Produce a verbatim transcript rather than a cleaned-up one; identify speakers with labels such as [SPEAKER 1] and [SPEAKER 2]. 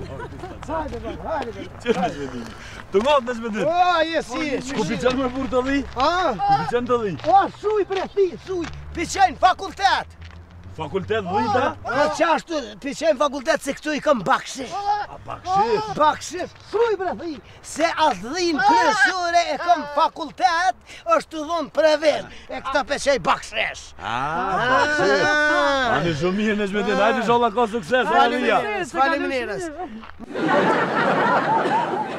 [SPEAKER 1] Hajde, baba, hajde, baba.
[SPEAKER 2] Që në shvedin? Të ngatë në shvedin?
[SPEAKER 1] O, jesi,
[SPEAKER 2] Ku piqen me bur të dhi?
[SPEAKER 1] A?
[SPEAKER 2] Ku piqen të dhi?
[SPEAKER 1] O, suj bre, thi, suj. Piqen fakultet.
[SPEAKER 2] Fakultet dhita?
[SPEAKER 1] O, qashtu, piqen fakultet se këtu i kam bakshish.
[SPEAKER 2] A bakshish?
[SPEAKER 1] Bakshish, suj bre, thi. Se adhim kryesore e kam fakultet, është të dhunë previm. E këta peqej bakshish.
[SPEAKER 2] A, bakshish. Ani shumë mirë në shvedin, hajde sholla ka sukses, Alia.
[SPEAKER 1] Faleminderes, faleminderes.